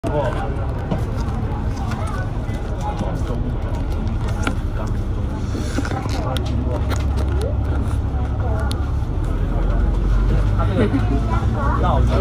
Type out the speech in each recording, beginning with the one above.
绕鱼。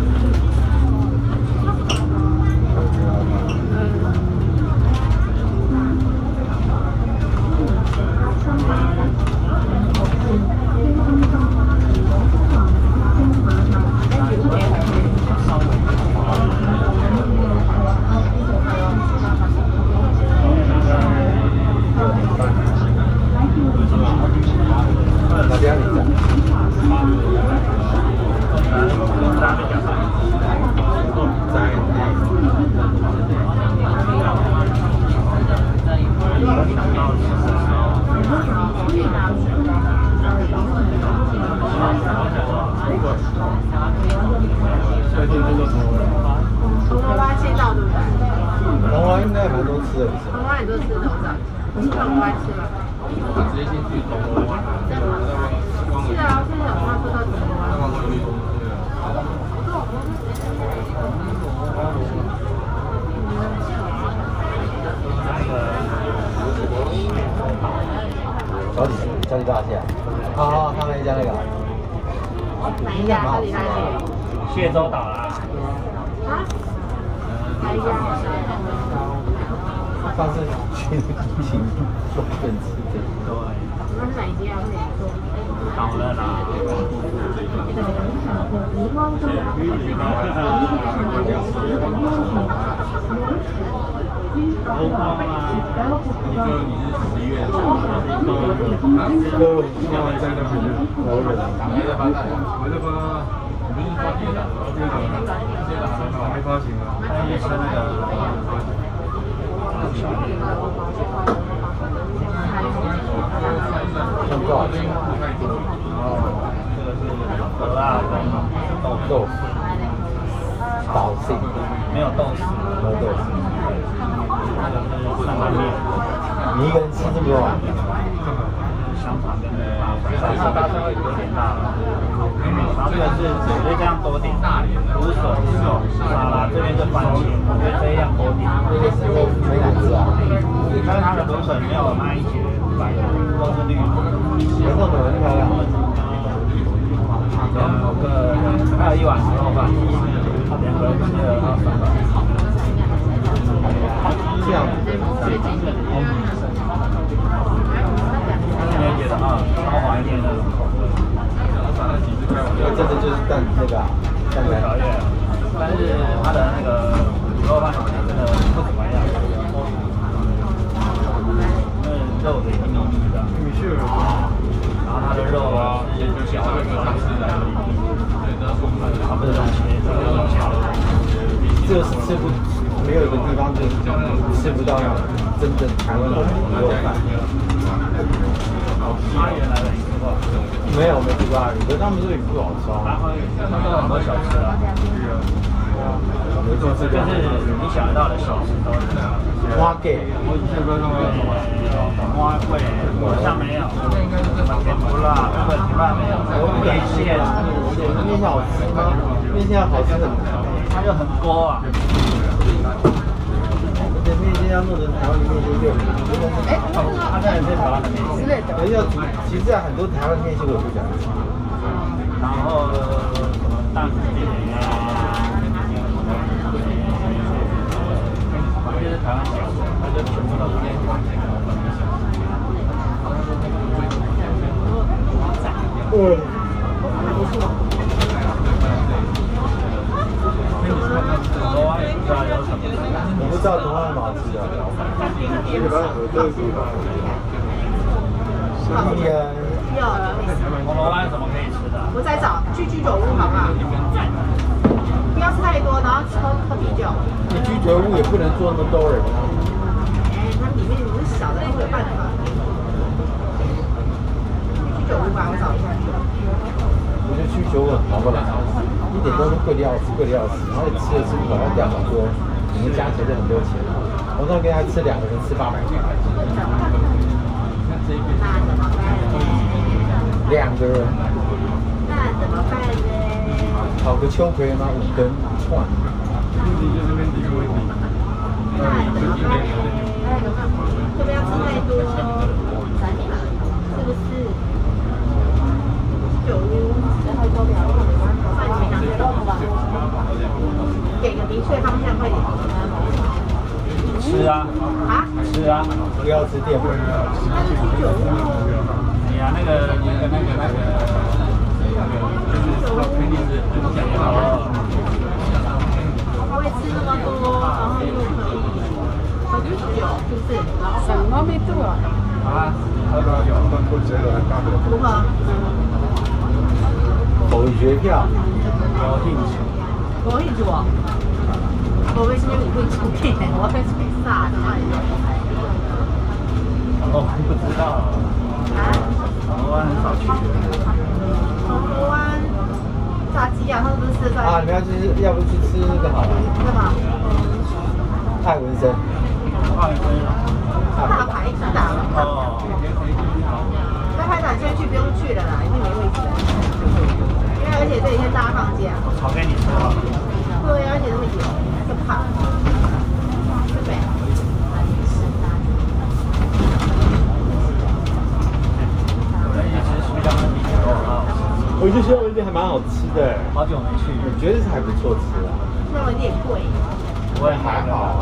铜锣湾先到对不对？ 铜锣湾应该蛮多吃的， 铜锣湾很多吃的，我知道。你去铜锣湾吃吗？ 直接进去铜锣湾。 是啊，现在有话说到铜锣湾。 小李大蟹，好，他们一家那个， 哪一家？小李大蟹。 谢州岛啦。 啊？哪一家？ 上次去疫情做粉吃的。 那是哪一家？我跟你说。 好了啦。欧光啊！ 你说你是11月的， 今年晚上的朋友，我忍。 没得发，没得发，你不是发电脑，还没发行啊？ 也是那个。 像多少钱？ 哦，这个是荷辣跟豆腐， 导性没有豆豉， 没有豆豉。 那个是上拌面。 你一个人吃这么多啊？ 香肠跟那大蒜有点大了。然后这个是直接这样多点，芦笋、沙拉，这边是番茄，我觉得这样多点。 那个是没难吃啊。 但是它的芦笋没有那一节白的，都是绿的。 颜色怎么很漂亮？ 还有一碗牛肉饭，2个人吃了300。 这样。 今年觉得超怀念那种口味。 这个就是蛋那个蛋条叶，但是它的那个牛肉饭真的不怎么样。肉的一米米的，然后它的肉啊，是小的，它不是这种切，这种小的。 这个是没有一个地方就吃不到真正台湾的牛肉饭。 阿元来的你吃过？ 没有，没吃过阿元，可是他们这里不好吃啊。 他们都有很多小吃啊。就是你想得到的小吃都是。 花给。 花桂，好像没有。甜不辣，甜不辣没有。面线， 面线好吃吗？面线好吃很， 它就很锅啊。 而且面线要弄成台湾的面线就， 它真的是台湾的面线。 其实很多台湾面线我不喜欢吃。 然后什么蛋饼啊，就是台湾小吃，它就全部都是。 我不知道铜锣湾蛮好吃的。 铜锣湾什么可以吃的？ 我在找去居酒屋好不好？不要吃太多，然后喝啤酒。 你居酒屋也不能坐那么多人啊。 它里面是小的，会有办法。居酒屋吧，我找一下。 我觉得居酒屋好不来，一点都是贵的要死，贵的要死，然后你吃不饱，要掉好多，你们加起来就很多钱。我那跟他吃2个人吃800块。2个人。 那怎么办呢？ 烤个秋葵嘛，5根1串。 会不会要吃太多？是不是？酒屋，然后都聊饭前两天都吧，给个明确方向会点。 吃啊！ 啊？ 吃啊！ 不要吃淀粉。 那是居酒屋。 你啊，那个， 他会吃那么多，然后又可以喝酒，是不是？ 什么没做啊？ 啊， 如何？ 口诀票， 有兴趣。 我去做。我为什么不会出片？我会出啥的？ 我不知道。铜锣湾很少去。 铜锣湾炸鸡啊，他们不是吃饭？ 啊，你们要不去吃那个好了？ 干嘛？ 艾文森。 大排档。 哦。 大排档现在去不用去了啦，已经没位置了。因为而且这几天大家放假。 炒给你吃好了。 对啊，而且那么油，这么胖，对不对？ 我觉得西门店还蛮好吃的， 好久没去， 我觉得是还不错吃啊。 那有点贵。 不会还好。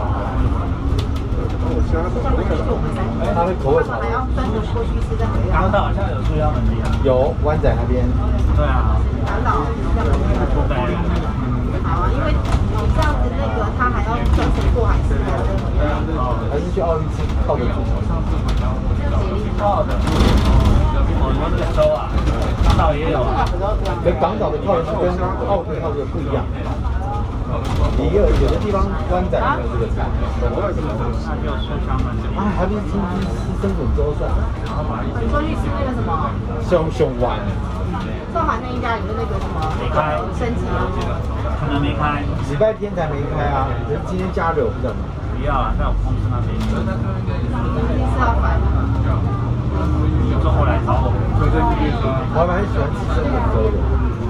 它的口味好。 还要专门过去吃再回来。 港岛好像有苏家门店啊。 有湾仔那边。 对啊。 港岛要门店。 对。 好啊，因为你这样子那个他还要专程过海吃的。 还是去奥运吃靠得住。 靠的。我们这个州啊，港岛也有。 跟港岛的靠的是跟澳门靠的不一样。有的地方湾仔没有这个菜。 那就苏香门店。 啊，还不是吃生滚粥算。 你说去吃那个什么？ 熊湾。 上海那一家有那个什么？ 没开。 升级吗？ 可能没开。 礼拜天才没开啊，可是今天假日我不知道。 不要啊，在我公司那边。 今天是要烦。 中午来找我。 我还蛮喜欢吃生滚粥的。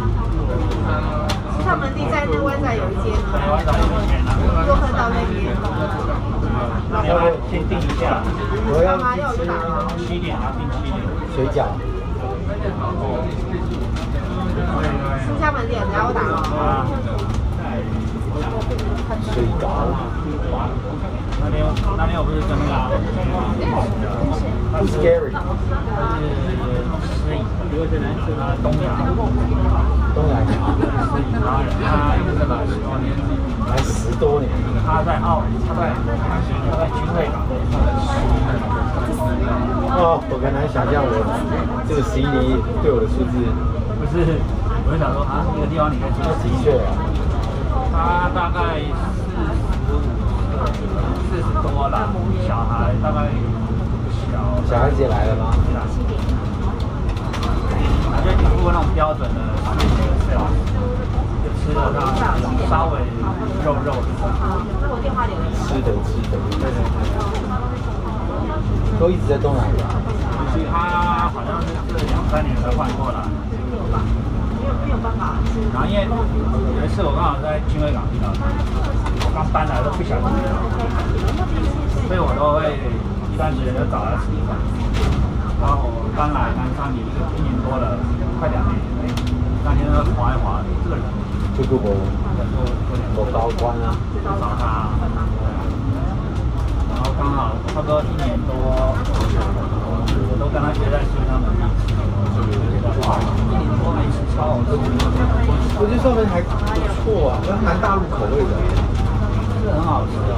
他们地在那湾仔有一间呢， 湾仔有一间啊。 做客到那边。 那你要先订一下。 我要要就打吗 7点啊，订7点。 水饺。 苏家门店，然后我打哦。 水饺。 那天我不是跟那个不 scary。 东亚。 才10多年。 他在军会港。 哦，我很难想象我这个11年对我的数字。 不是，我就想说啊，这个地方你可以住的确啊。 他大概40多了，小孩大概小。 小孩子也来了吗？ 我觉得你如果那种标准的，sale，就吃的那稍微肉的。 那我电话留言。 吃的。对。都一直在东南亚。 他好像是这2-3年才换过来。 没有办法。 然后因为有一次我刚好在军会港遇到他，我刚搬来都不晓得，所以我都会一段时间就找他吃饭。然后我搬来南昌也1年多了，快2年。那天都划一划，这个人就不我高官啊， 找他，然后刚好差不多1年多，我都跟他约在苏家门店吃。哇，1年多没吃超好吃。 我觉得上面还不错啊，蛮大陆口味的， 是很好吃啊。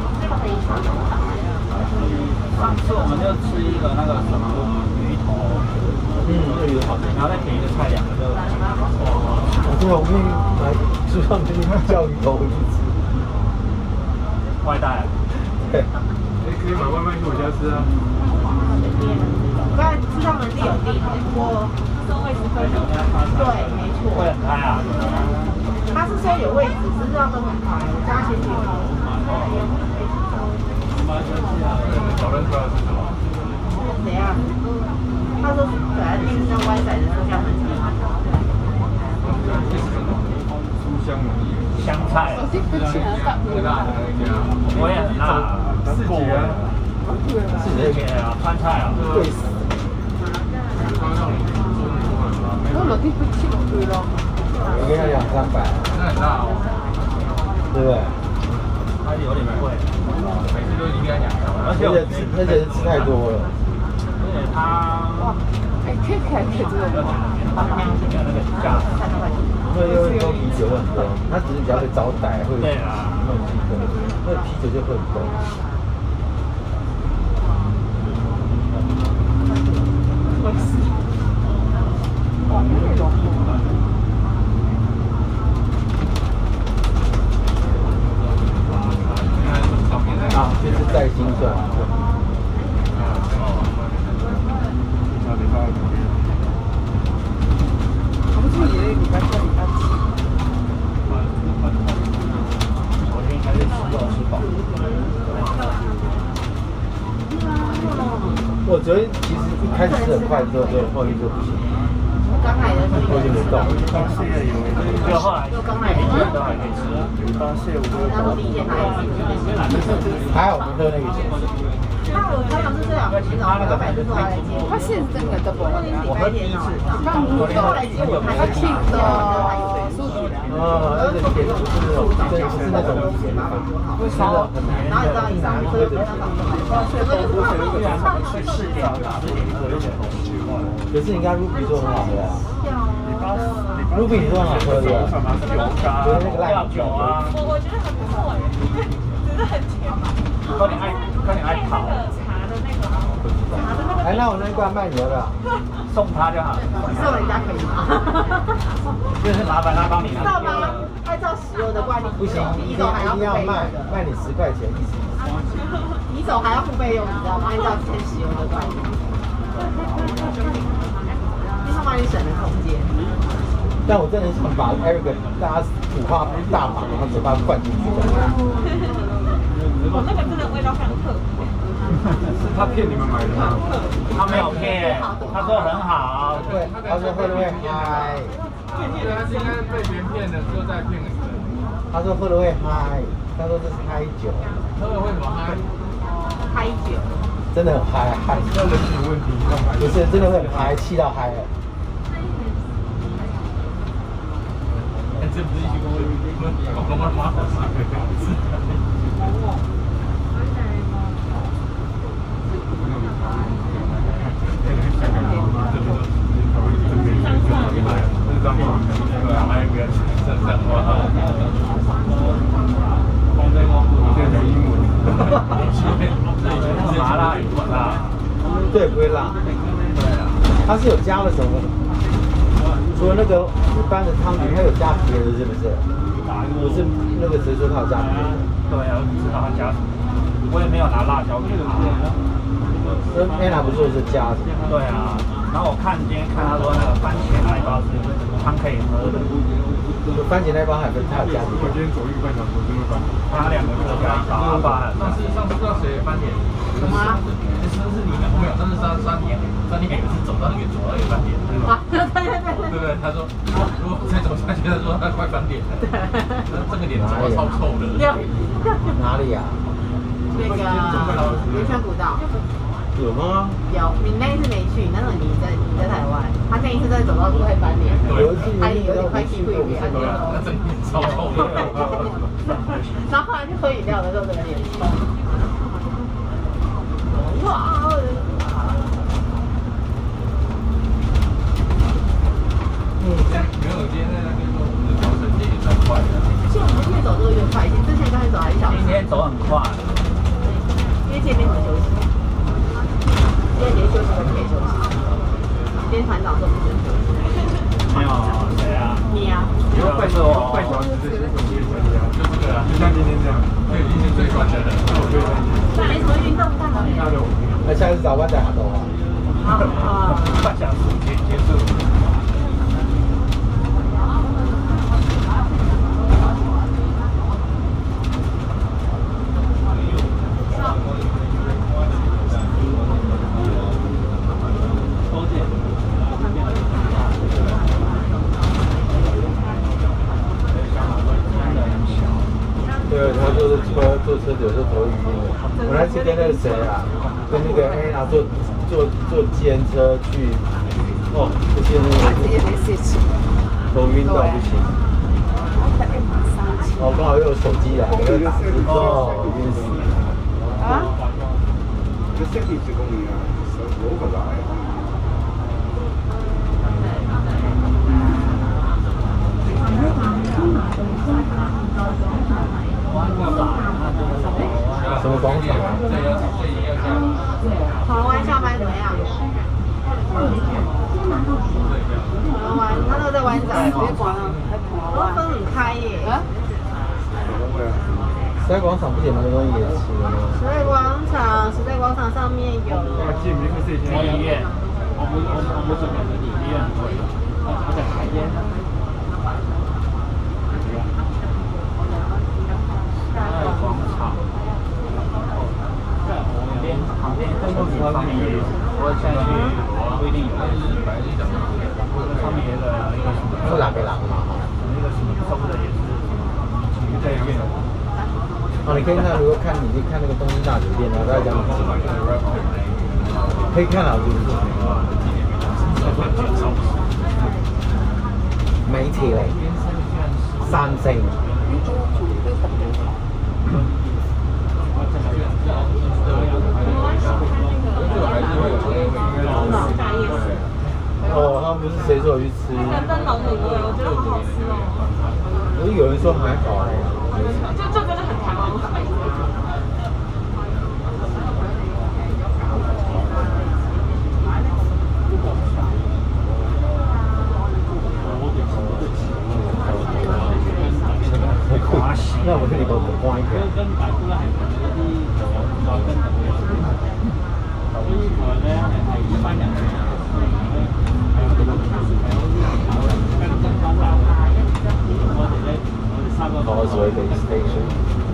上次我们就吃一个那个什么鱼头，鱼头，然后再点一个菜2个就。 对啊，我可以来吃上面叫鱼头回去吃。 外带。 对。 可以买外卖去我家吃啊。 我刚才吃上门店有订，我位置分有。对，没错。 会很开啊。 他是说有位置，是要分很开，我加钱去。 早认出来是什么？ 谁啊？他说本来订是湾仔的苏家门店。 书香门。 香菜。 我记不起来到。 4级啊 4级啊，川菜啊， 贵死。 我落地不去去咯。 我跟他200-300， 那很大哦， 对不对？ 它有点贵， 每次都应该讲， 而且是吃太多了。 而且它哎，看起来这个没有那个价， 因为喝啤酒会很多，他只是比较会招待，会对啊， 那种气氛，那啤酒就会很多。啊，就是带心蒜。 我自己礼拜6、礼拜7。 昨天应该是吃肉吃饱。 我昨天其实一开始吃很快，之后后面就不行， 刚来的时候我就没动。 就后来刚来的时候， 都还可以吃， 然后第一天来一次。 还好我们喝那个酒。 他想是这两个洗澡，老板就说来接我。 他现在真的都不会啊。 礼拜天啊， 放不到，他听的数据。 而且甜不是那种，真的不是那种甜法，吃的很难。 然后你知道以上所有的那种，整个就是他们有上去试掉的。 可是你看 Ruby 做很好喝啊，Ruby 你做很好喝的，就是那个辣酒啊， 我觉得很不错哎，真的很甜。 快点爱跑， 哎，那我那一罐卖你要不要？ 送他就好， 送人家可以吗？ 就是麻烦他帮你知道吗？按照石油的惯例， 不行，一定要卖你10块钱，意思。 你走还要付费用，你知道吗？按照之前石油的惯例，因为他帮你省了空间。 但我真的想把 Eric 大家五花大绑，然后嘴巴灌进去。 我那个真的味道非常特别。 是他骗你们买的吗？ 他没有骗，他说很好， 对，他说喝了会嗨， 对，他是应该被别人骗的，之后再骗人。 他说喝了会嗨，他说这是嗨酒， 喝了会什么嗨？ 开酒， 真的很嗨，嗨， 那人品问题， 不是真的会很嗨，气到嗨了。 这不是一个问题，我妈妈好傻。 麻辣鱼辣， 对，不会辣。它是有加了什么？除了那个一般的汤底，它有加别的，是不是？不是那个谁说他有加别的？ 对啊，不知道他加什么，我也没有拿辣椒给他。 跟 Anna 不是说是加什么？ 对啊，然后我今天看他说那个番茄那一包是汤可以喝的， 番茄那包还分它有加什么？ 我今天走1个半小时，真的翻。 他2个各加一包， 上次不知道谁翻脸， 什么啊？ 是你们没有？上次三天也是走到那个翻脸， 啊，对对对。 对不对？他说如果再走下去，他说他快翻脸了，这个脸怎么超臭的？ 哪里啊？ 那个圆圈古道。 有吗？ 有，你那一次没去，那时候你在台湾，他那一次在走到路会翻脸，他有点快气不一样， 那这脸超臭的。 然后后来去喝饮料的时候，整个脸臭。哇！ 没有，今天在那边说，早晨也算快的。 其实我们越走路越快，之前刚才走1小时。 今天走很快， 因为这边很休息。今天连休息都可以休息。今天团长说不准休息。 没有谁啊？ 你啊？ 快小时这些东西，就这个啊，就像今天这样，对，今天最短的人， 没什么运动干嘛？ 那下次早班再打头啊。 半小时结束。 对，他坐车有时候头晕的。我那次跟那个谁啊，跟那个安娜坐计程车去，哦，不行那个头晕到不行。哦，刚好又有手机来，给他打字哦，晕死。啊？这设计是公里啊，我不知道。什么广场啊？ 铜锣湾下班怎么样？铜锣湾，他都在湾仔。哦，分很开耶。 时代广场不是也蛮多东西可以吃的吗？ 时代广场上面有医院，我这边的医院可以，它在海边。广场，旁边上面也有，我现在去不一定有，上面有一个什么， 是哪个廊嘛？ 那个什么收的也是在医院。 哦，你可以看，如果看你可以看那个东京大酒店，然后再讲可以看到就是媒体嘞，三星。哦，他们不是谁说我去吃？ 灯笼卤味，我觉得好好吃哦。 可是有人说还好哎。 就真的很台湾感。 那我这里都关一个。Causeway Bay Station.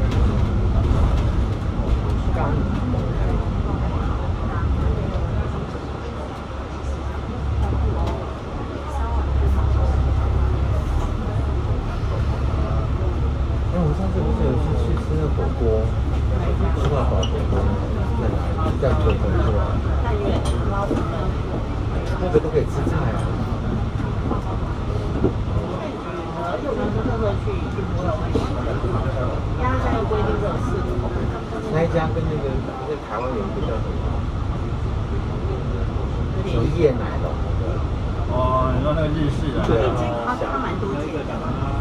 我上次不是有去吃那火锅，吃到火锅在哪里？在九份是吧？那个都可以吃菜啊。那一家跟那个在台湾有一个叫什么？什么椰奶龙？ 哦，你说那个日式的？ 对啊。 它蛮多间的。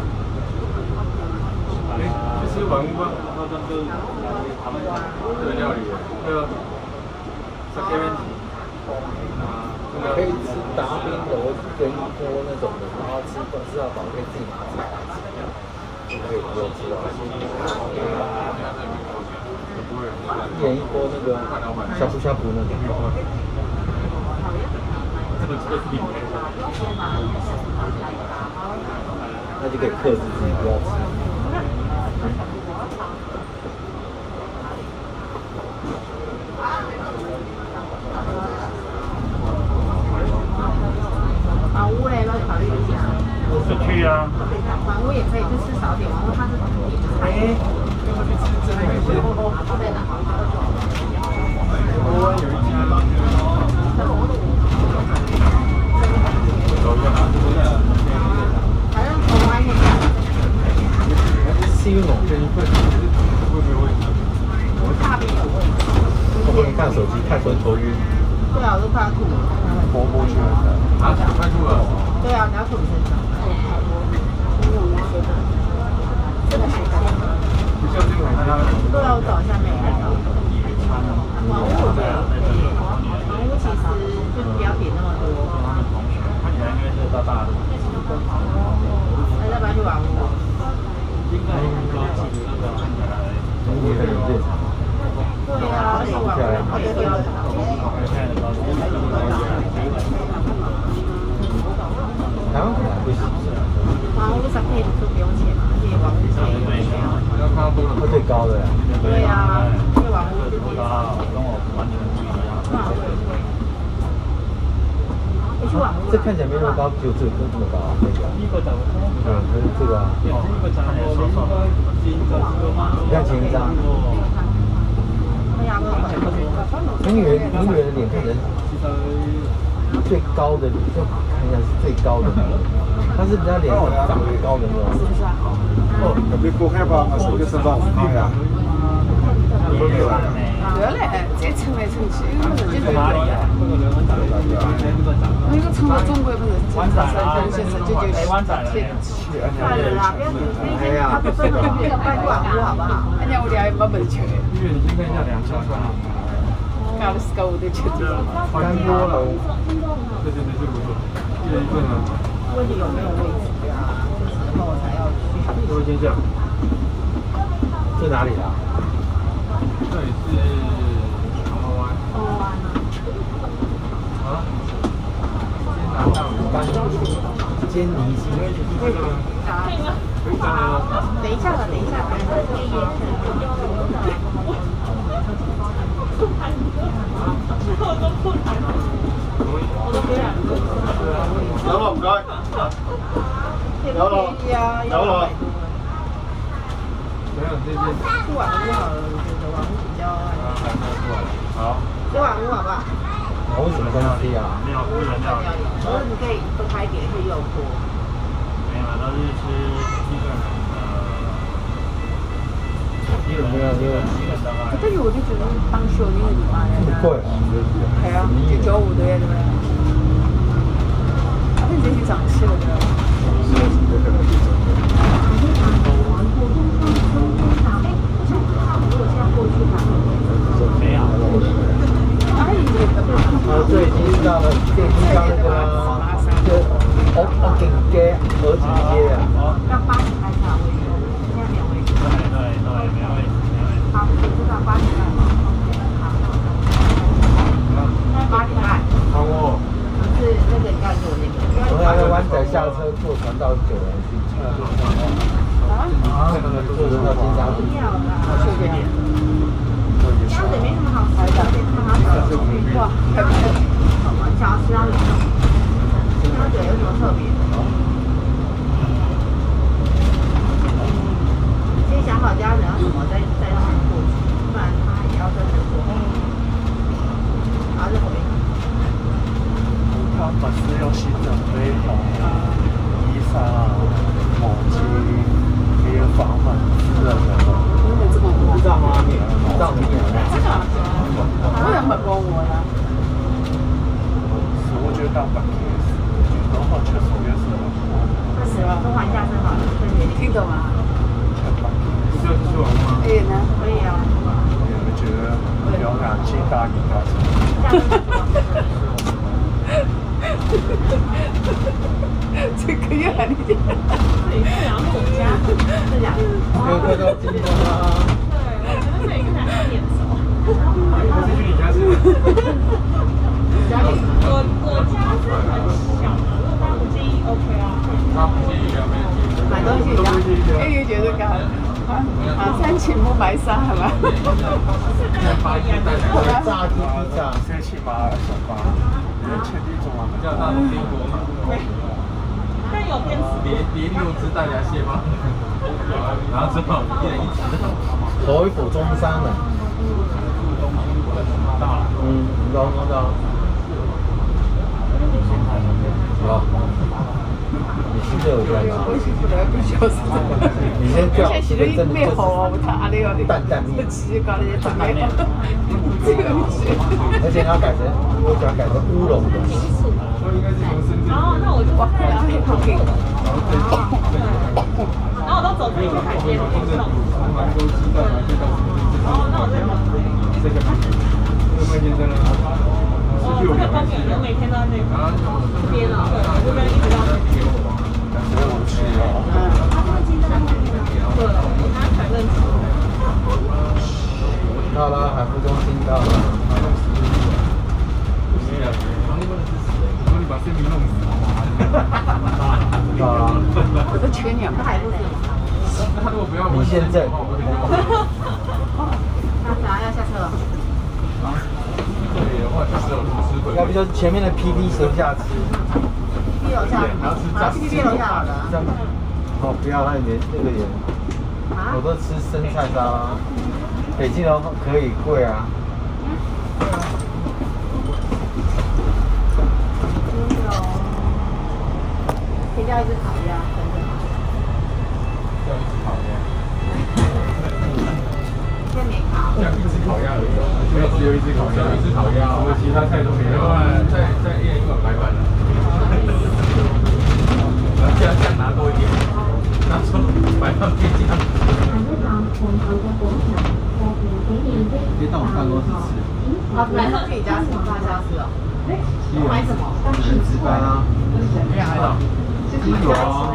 去吃晚屋吗？这个料理，对啊。这边可以吃达宾楼跟一锅那种的，然后吃到饱可以自己拿菜来吃，可以不用吃到。点一锅那个呷哺呷哺那种。那就可以克制自己不要吃。 房屋嘞，要考虑一下。 是去啊。 房屋也可以，就吃少点。房屋它是哎，要不去吃真海鲜？ 在哪？反正从外面看。 西蒙这一份会不会问题？ 大便有问题。 我不能看手机，看手机头晕。 对啊，我都快要吐了。 摸摸去了。 啊，快吐了。 对啊，你要吐你身上。这个海鲜。对啊，我找一下没看到。网屋我觉得网屋其实就不要点那么多。 看起来应该是大大的。 那要不要去网屋？ 你很正常。 对啊，去网屋好漂亮。 台湾可能不行。 网屋上面就不用钱嘛，而且网屋费也没有。 它最高的。 对啊，因为网屋是跟我完全不一样。 这看起来没那么高，只有这个这么高啊，那个。还是这个啊。你看前一张。美女的脸看起来最高的，就看起来是最高的，她是比较脸长得高的那种。 哦，特别高海拔，是不是长高呀？ 对嘞，这成来成去， 这是哪里啊？ 那个成了中国不是湾仔啦， 有些成就湾仔了。 算了啦，不要他不是那个半管屋好不好？ 人家屋里还没门去。 医院你先看一下2000块啊。 搞的是狗的去。 翻多了。对，这不错。一人一份啊。 问你有没有位置啊？这时候才要去。 各位先生， 这哪里啊？ 这里是长毛湾。啊？ 坚尼西。 等一下吧，等一下。 有了，唔該。有了，有了。没有，这边。 不玩屋好了，我觉得玩屋比较。 好。 这玩屋好不好？ 我为什么跟他这样？ 没有不能料理， 然后你可以分开点，可以有锅。 没有，都是吃基本没有。 但是我就觉得当时那个地方呀， 贵。 系啊，995对不对？那这些涨气了对吧？ 没有。 这已经到了，这已经到那个景街、河景街啊。 到8点开始啊，位置，现在没有位置。 对，没有位置。 好，就到8点半。8点半。 好哦。 是那个你要做那个。 我们来湾仔下车坐船到九人去。坐船到金沙湖。 不要啦，这样子没什么好吃的，而且看它的哇，好玩，想要吃它的肉。它嘴有什么特别的？先想好家人要什么，再让他过去，不然他也要跟着过。然后就回。 他们是要先准备好衣裳、毛巾、还有房门之类的。 知道吗？知道你为什么帮我呢？ 我觉得大半天，然后确实也是。 是吧？都还下身好了， 听懂吗？ 不是要吃完吗？ 可以呢。 可以啊。 我觉得有两斤大应该这个月还得。 是这样。 有快到金沙啦。 这一个男的脸熟。 还是去你家吃？ 我家是很小的，如果他不介意 OK 啊。 他不介意啊，没介意。 买东西一样，哎，又觉得干3千不买啥了。 炸鸡披萨 3七8小8，前几种啊， 叫大龙丁锅嘛。 但有电池。 连6只大闸蟹吗？然后之后一人1只。 口一口中山的。到。好。你现在有这样吗？你先这样，这个真的就是担担面。而且它改成，我想改成乌龙的。 哦，那我就哇，然后很好吃。然后我都走这个海边那种。哦，那我在旁边。 这个先生呢？ 哦，这个公园我每天都在那边啊，对，我这边一直到那边。对，我刚才认识。 到了，海富中心到了。 你把生命弄死。 啊。 我都缺2个。 他如果不要， 你现在。 那啥要下车了？ 对的话，就是有厨师会。 要不就是前面的 PP 斜下吃。 PP 楼下，啊 PP 楼下好了。 哦，不要，那里面那个也，我都吃生菜沙拉。北京的可以贵啊。 可以叫一只烤鸭，真的。 叫一只烤鸭。 现在没烤。 叫一只烤鸭而已，没有只有一只烤鸭，一只烤鸭，什么其他菜都没有。再一人一碗白饭了。这样拿多一点，拿出白饭变酱。 可以到我们办公室吃。 啊，来上去你家吃，大家吃哦。买什么？ 值班啊。 里面还有。 有啊。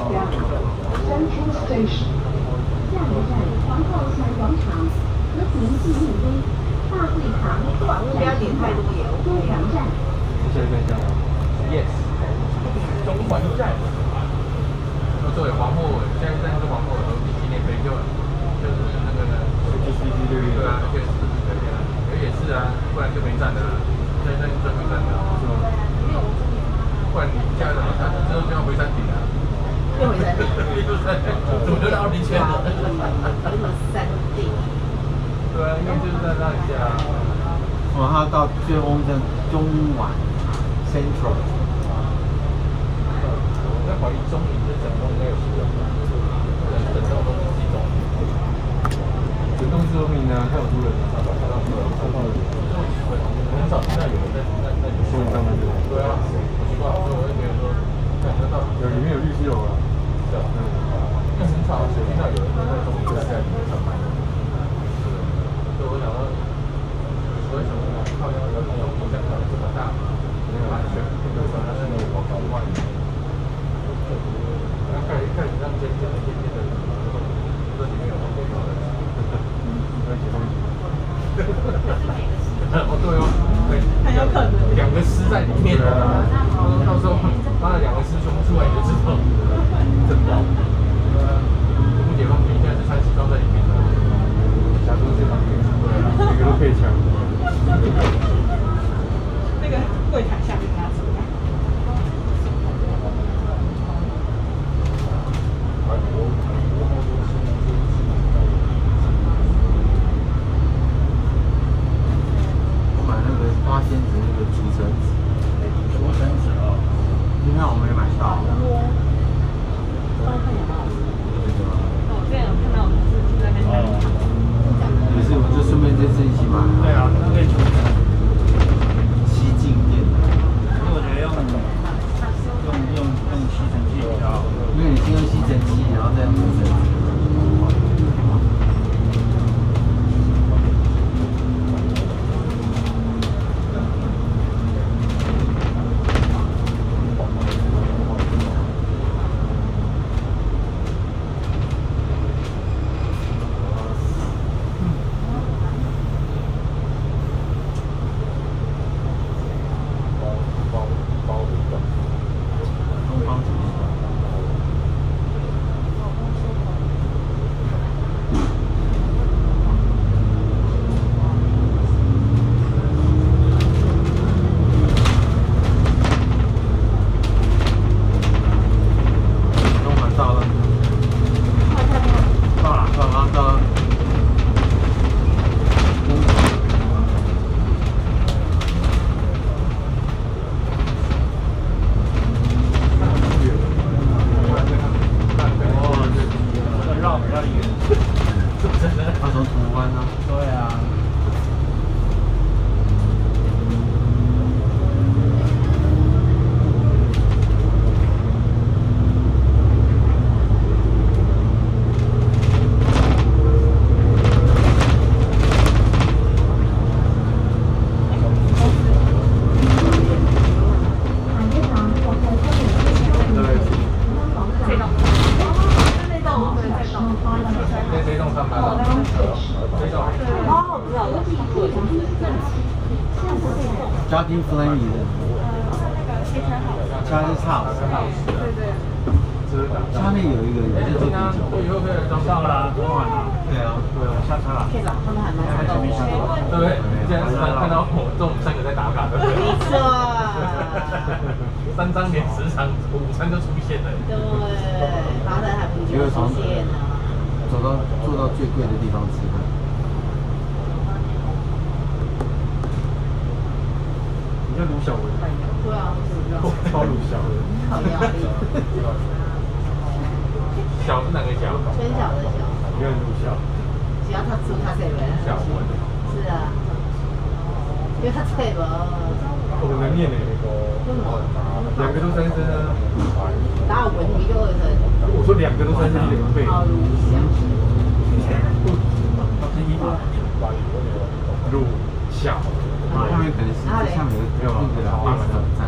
不要点太多盐，OK 啊。 这边这样。 Yes。中环站。作为皇后，现在是皇后和比基尼杯就是那个对啊，确实对啊，也是啊，不然就没站的了，现在就没站的，是吗？不然你家的他之后就要回山顶了。 又回山顶。 怎么就到2圈了？ 山顶。 对啊，因为就是在那里下。 他到最后的中晚 Central。 在怀疑中影这整栋应该有10栋，整栋都是集中。整栋是后面呢，还有多人啊，很少听到有人在里面上班。对啊，很奇怪，所以我就觉得说，看得到有里面有律师楼啊，是啊，很少听到有人在中影在里面上班。所以我想说，我想说，靠，中影像这么大，完全那个传它是我搞乱。看你那尖尖的，这里面有多少人？哦，对哦，对， 很有可能 2个师在里面哦，到时候他的2个师兄出来你就知道，真的。不解放军现在是穿西装在里面的，假装是旁边，对啊，每个都配枪。 那个柜台下面拿出来。 我买那个花仙子那个竹绳子，今天我没买到。 这样看到我们是在那边。 也是，我就顺便这次一起买。 对啊，那可以出西进店的。 因为我觉得用吸尘器比较好。 因为你先用吸尘器，然后再用竹绳子。东方主义。中环到了。到了，到了。 绕比较远， 他从铜湾啊。 对啊。 这栋上班了，这栋。 哦，我知道了。 家庭 Flammy 的。家庭 House。下面有一个也是做啤酒。 以后可以到了，中晚了。 对啊， 对，我下车了。 店长他们还蛮常到我。 对不对？现在看到我中午3个在打卡的。 你吃 3张脸10场午餐就出现了。 对，麻烦还不就出现了。 坐到最贵的地方吃饭。 你像卢小文。 对啊， 超卢小文。 好压力。 小是哪个小？ 春晓的晓。 你看卢小。 只要他出他这边。 小文。 是啊。因为他这个。 我很难念的那个。2个都3声啊。 哪有文一个2声？ 我说2个都3声2倍。 好卢小。 卢小。 下面可能是下面没有那个大门站。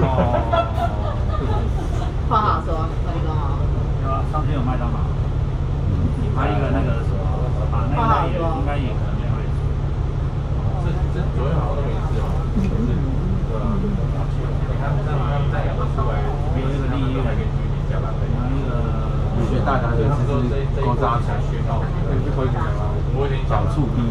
话好说，我跟你讲哦。 有啊，上天有麦当劳。还有一个那个什么，那应该也可能没位置。 这昨天好像都没事哦。对啊。你看这样再2个出来，没有那个利益来给居民加班费。 我觉得大家就是高渣才学到， 你不考虑什么？我有点小醋逼。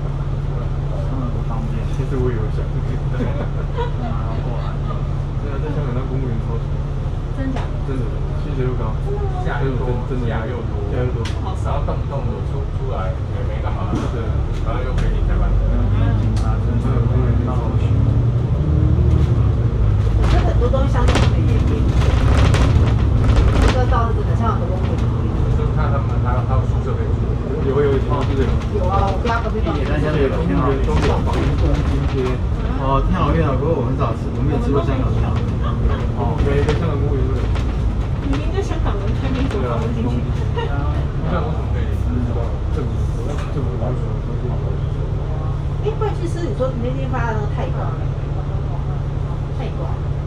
其实我也有想，对啊，在香港当公务员超爽， 真假？ 真的，薪水又高，假又多，真的假又多，然后动不动我出来也没干嘛，对，然后又可以领加班费，真的公务员超爽。 我觉得很多东西相对没原因，这个倒是真的，像很多公务员。 就看他有宿舍可以住，有以前就是有啊，我家隔壁房。 但现在有天好中小房东津街。 哦，天好运啊！不过我很少吃，我没有吃过香港天好运。 哦，每个香港公务员都有。 明明就香港人，还没走到进去。 那我怎么可以知道？政府来说都是。 哎，会去吃你说那天发的那个泰国，泰国。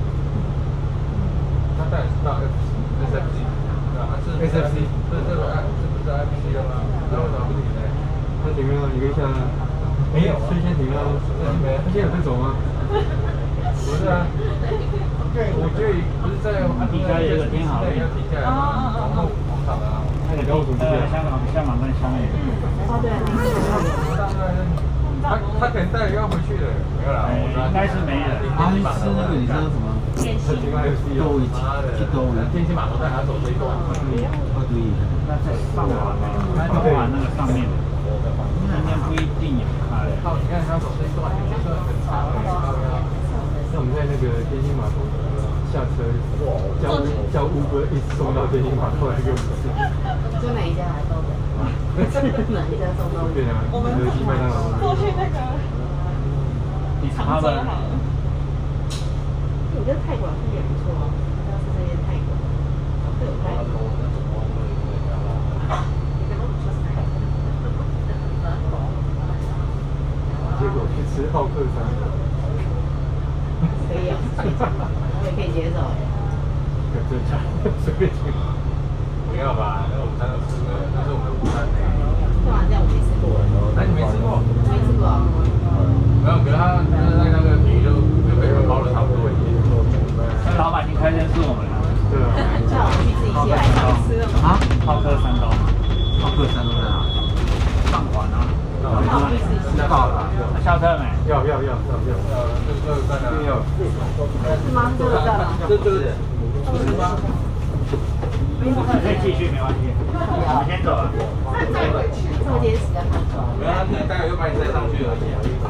他当然知道 SFC， SFC， 这不是 IPC 了吗？那为什么不停呢？它停了一个下，没有，最先停了，它现在有在走吗？不是啊，我觉得不是在底下有一个天好运， 停下来，然后广场啊，那个高速公路，香港跟香港。 哦，对。 他可能带了要回去了，没有啦， 应该是没人。 他去吃那个你知道什么？ 都一天气码头带他走这一段。 对。 那在上环呢？上环那个上面，今天不一定有开。 好，你看他走这一段，这段很长。那我们在那个天津码头下车，叫 Uber 一直送到天津码头来给我们吃。 就哪一家来送的？哪一家送到？ 对啊， 我们麦当劳。 过去那个长洲好了。 我觉得泰国也不错哦，要吃这些泰国，会有泰国。 结果去吃奥克山。 可以啊，我也可以接受哎。 真假？随便去。不要吧，那我们餐有吃的，那是我们的午餐呢。 干嘛这样？我没吃过。 那你没吃过？ 没吃过。 没有，可是他那个鱼就被人包的差不多一点。 那老板已经开先是我们了。 对啊。 叫我们去自己切来吃了吗？ 啊？ 浩克山刀。 浩克山都在哪？ 上环啊。 到了。 下车没？ 要。这个在哪？要。 是吗？这个在吗？ 这是吗？ 可以继续，没关系。我们先走了。 这么坚持啊？ 没有，他待会又把你载上去而已。